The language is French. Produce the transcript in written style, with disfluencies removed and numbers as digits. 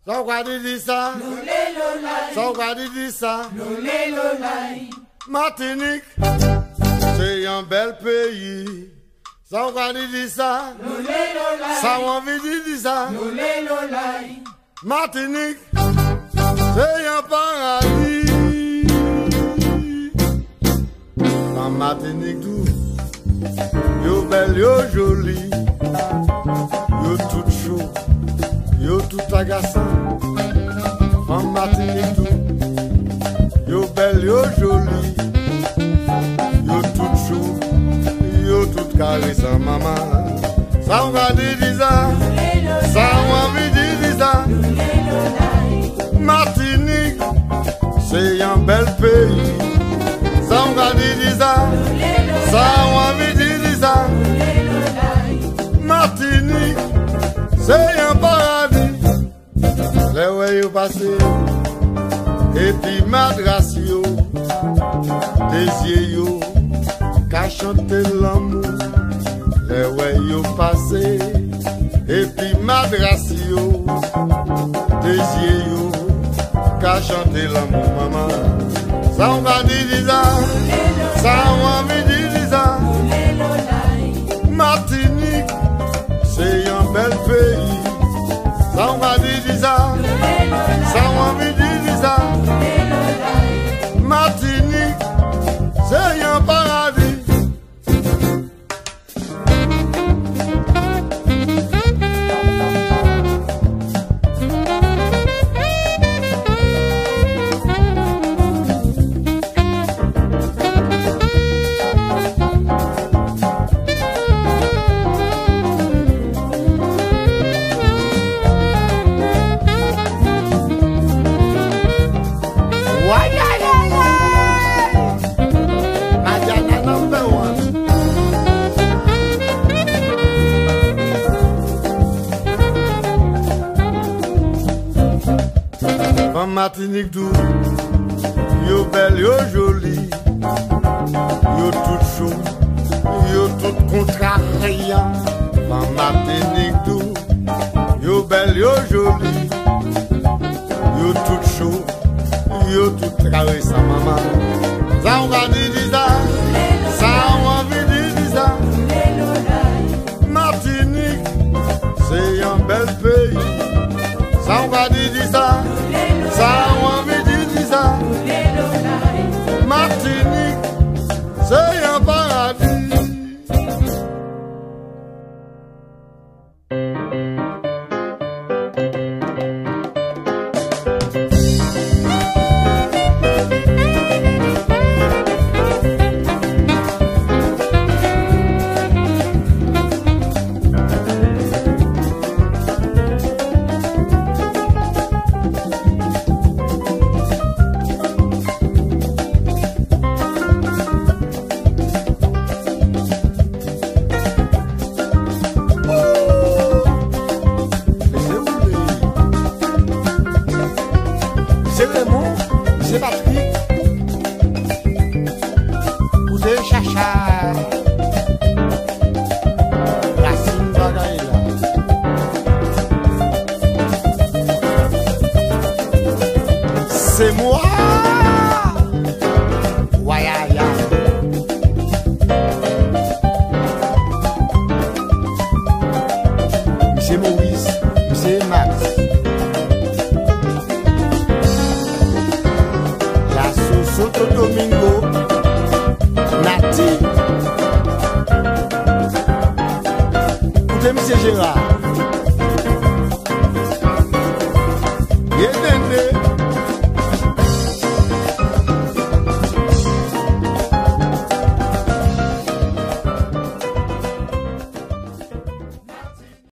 Saougadidisa, Saougadidisa, Martinique, c'est un bel pays. Saougadidisa, Saougadidisa, Martinique, c'est un paradis. En Martinique, tout, yo belle, yo jolie, yo tout chaud. Yo tout agaçant, en Martinique tout. Yo belle, yo jolie, yo tout chou, yo tout caressant maman. Ça on va dire ça, ça on va dire ça. Martinique, c'est un bel pays. Ça on va dire ça, ça on va dire ça. Martinique, c'est un paradis. Les ouais yo passé et puis madrasio des yeux yo qu'a chanté l'amour. Les ouais yo passé et puis madrasio des yeux yo qu'a chanté l'amour maman. Ça on va dire ça, ça on va dire ça. Martinique, c'est un bel pays. Ça on va dire ça, ça on va dire ça. Martinique, c'est un paradis. En Martinique tout, yo belle, yo jolie, yo tout chaud, yo tout contrariant. En Martinique tout, yo belle, yo jolie, yo tout chaud, yo tout caressant maman. Ça on va dire ça, ça on va dire ça. Martinique, c'est un bel pays. Ça on va dire ça. Ça on veut dire ça. Martinique, c'est un paradis. C'est Raymond, c'est Patrick. Ou de Chacha. Racine Bagaïla. C'est moi. Wayaya. Monsieur Maurice, monsieur Max. Santo Domingo, Nati, ou de M. Gérard.